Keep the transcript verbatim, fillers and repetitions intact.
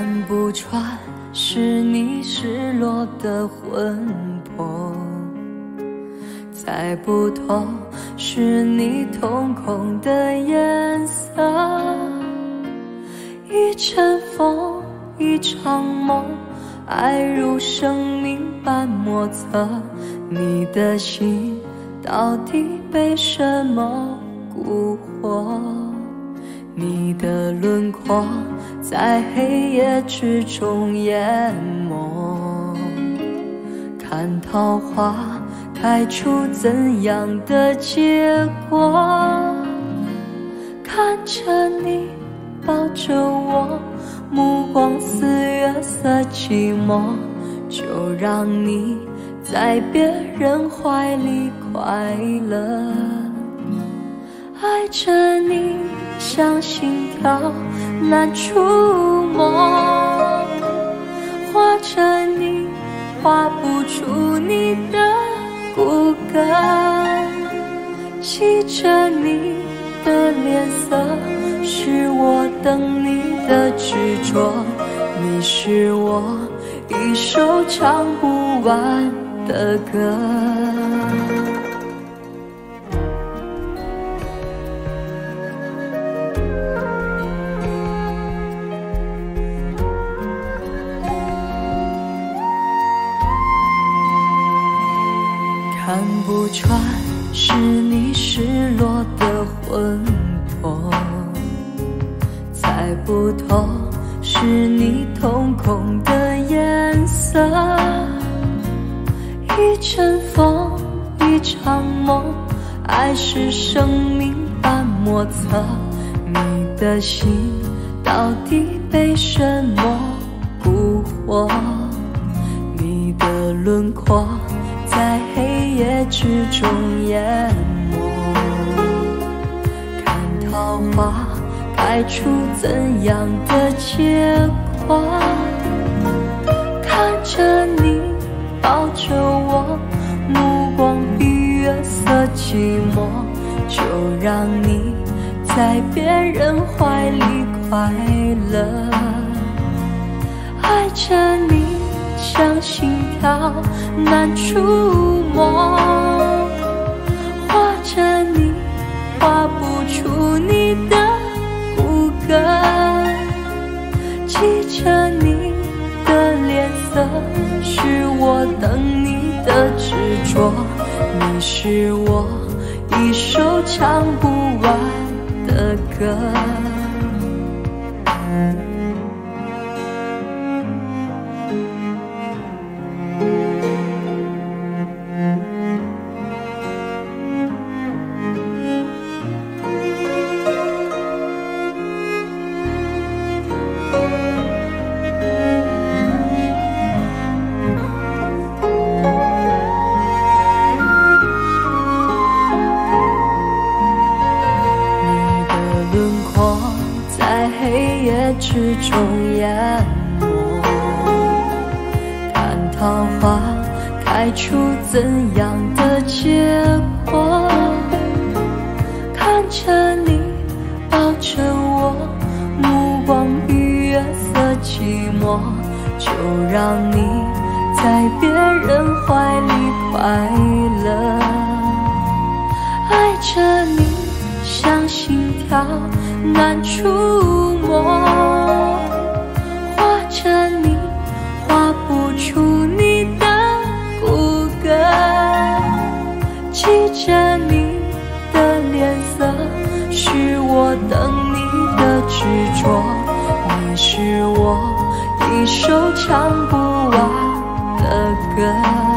不穿是你失落的魂魄，猜不透是你瞳孔的颜色。一阵风，一场梦，爱如生命般莫测。你的心到底被什么蛊惑？你的轮廓在黑夜之中淹没，看桃花开出怎样的结果？看着你抱着我，目光似月色寂寞，就让你在别人怀里快乐。爱着你像心跳难触摸，画着你画不出你的骨骼，记着你的脸色，是我等你的执着。你是我一首唱不完的歌。看不穿是你失落的魂魄，猜不透是你瞳孔的颜色。一阵风，一场梦，爱是生命般莫测。你的心到底被什么蛊惑？你的轮廓在黑夜之中淹没，看桃花开出怎样的结果？看着你抱着我，目光比月色寂寞，就让你在别人怀里快乐。爱着你像心跳难触摸，画着你画不出你的骨骼，记着你的脸色，是我等你的执着。你是我一首唱不完的歌。黑夜之中淹没，看桃花开出怎样的结果？看着你抱着我，目光比月色寂寞，就让你在别人怀里快乐。爱着你像心跳难触摸，画着你画不出你的骨骼，记着你的脸色，是我等你的执着。你是我一首唱不完的歌。